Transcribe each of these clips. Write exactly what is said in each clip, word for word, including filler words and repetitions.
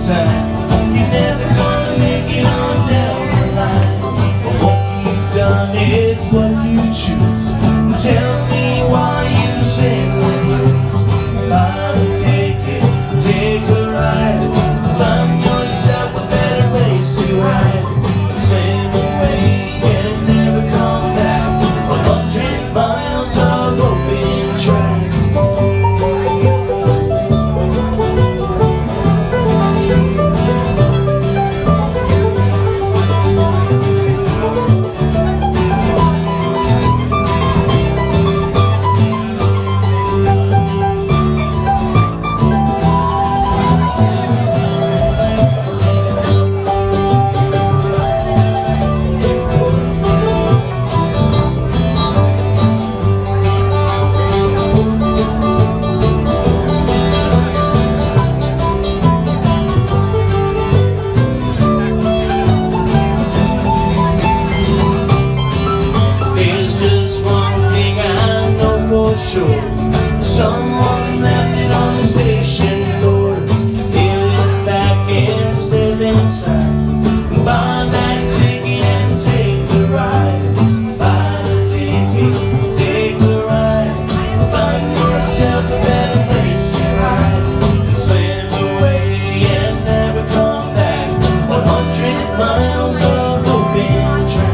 time. You're never gonna make it on down the line. But what you've done, it's what you choose. Tell me why you sing the blues. Buy the ticket, take a ride. Find yourself a better place to hide. Sail away and never come back. One hundred miles of open track. Sure. Someone left it on the station floor. Give it back and step inside. Buy that ticket and take the ride. Buy the ticket, take the ride. Find yourself a better place to hide. Slip away and never come back. One hundred miles of open track.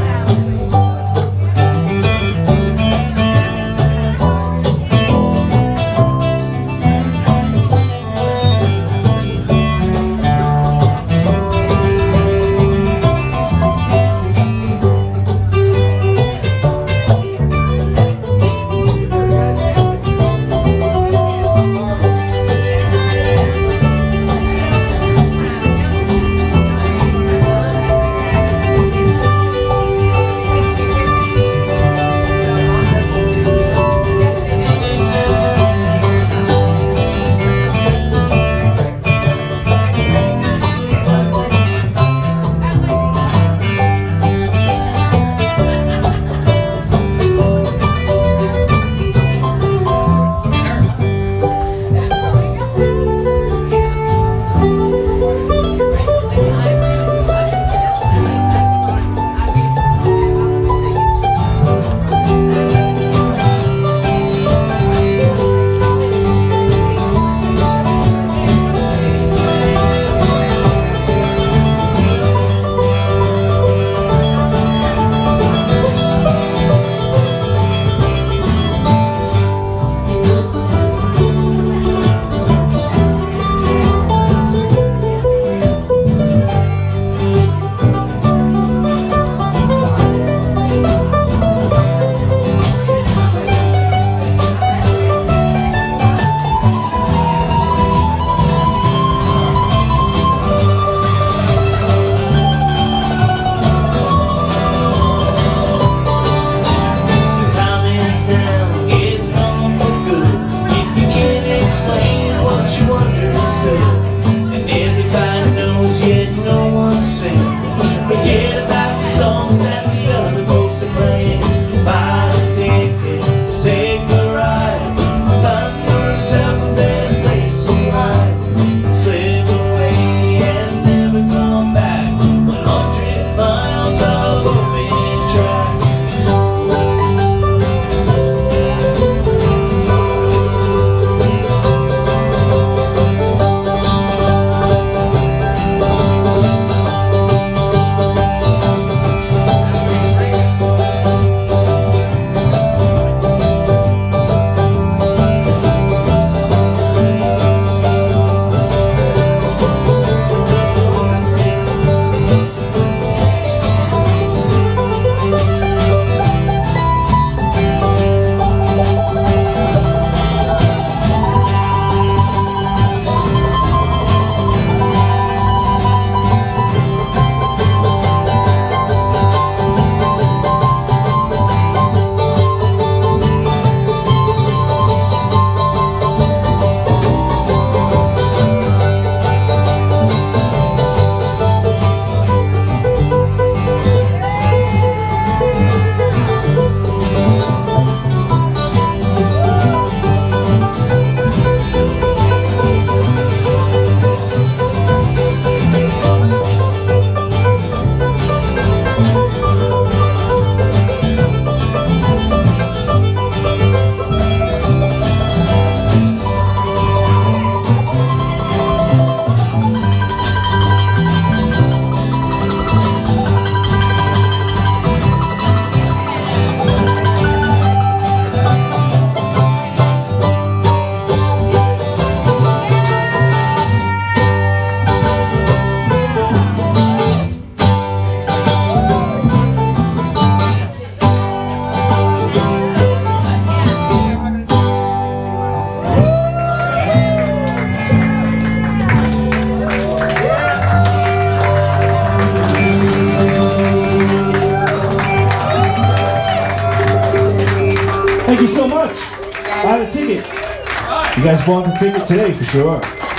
Thank you so much. Buy the ticket. You guys bought the ticket today for sure.